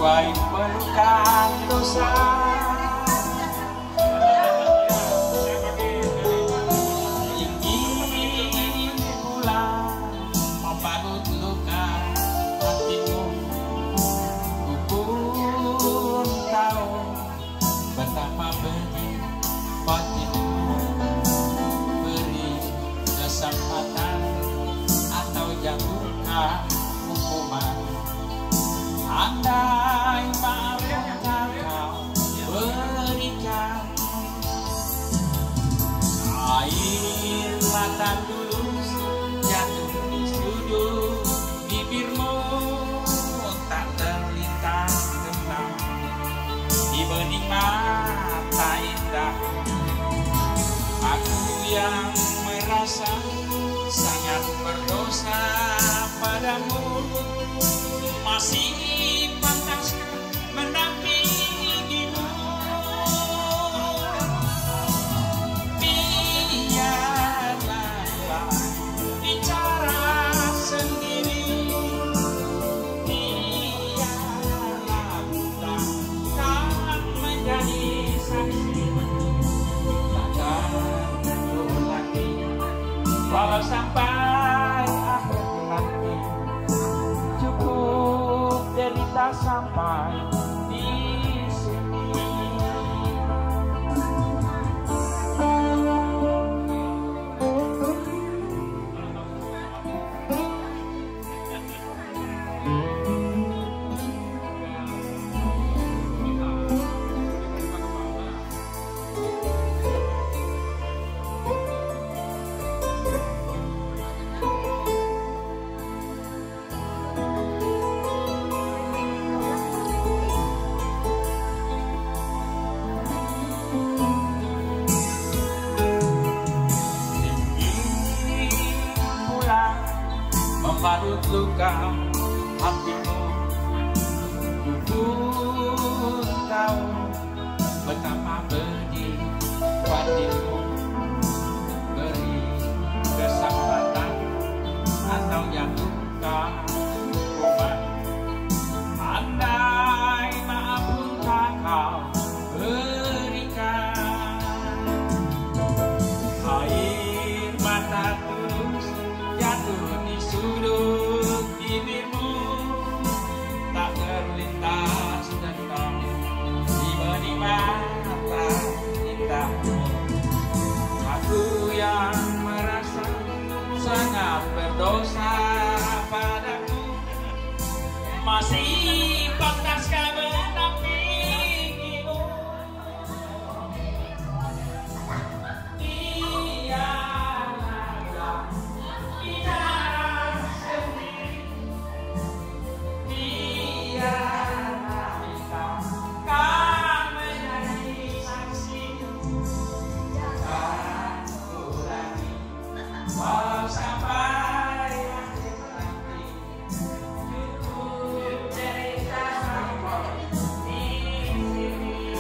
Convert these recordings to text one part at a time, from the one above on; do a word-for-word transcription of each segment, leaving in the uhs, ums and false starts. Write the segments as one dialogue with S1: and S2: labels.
S1: tuai pelukan dosa. Ingin pula membalut luka hatimu. Ku pun tahu betapa pedih batinmu. Beri kesempatan atau jatuhkan hukuman. Andai maaf yang kau berikan, air mata tulus jatuh di sudut bibirmu, tak terlintas tentang di bening mata indah. Aku yang merasa sangat berdosa padamu, masih pantas mendampingimu. Biarlah bicara sendiri, biarlah kita kan menjadi saksi. Takkan lagi walau sampai akhir nanti, cukup derita sampai di sini. Membalut luka hatimu. Ku pun tahu betapa pedih batinmu. Beri kesempatan atau jatuhkan hukuman. Andai maaf pun tak kau berikan, air mata tulus jatuh di sudut bibirmu, tak terlintas tentang di bening mata indahmu. Aku yang merasa sangat berdosa padamu, masih pantaskah mendampingimu. Biarlah bicara sendiri, biarlah kita kan menjadi saksi. Jangan ulangi walau sampai akhir nanti, cukup cerita sampai di sini.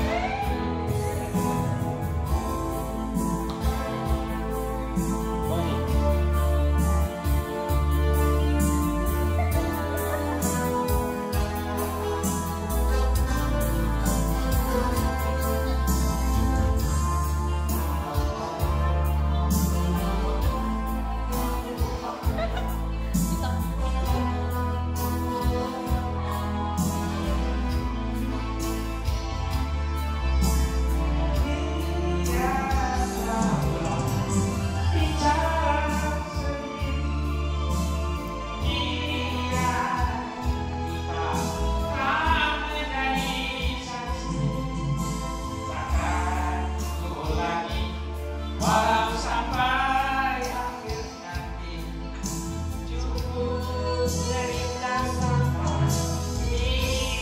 S1: Walau sampai akhir nanti, cukup cerita sampai di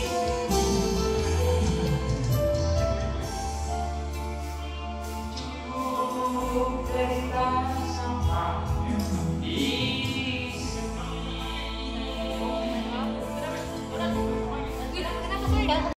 S1: sini. Cukup cerita sampai di sini.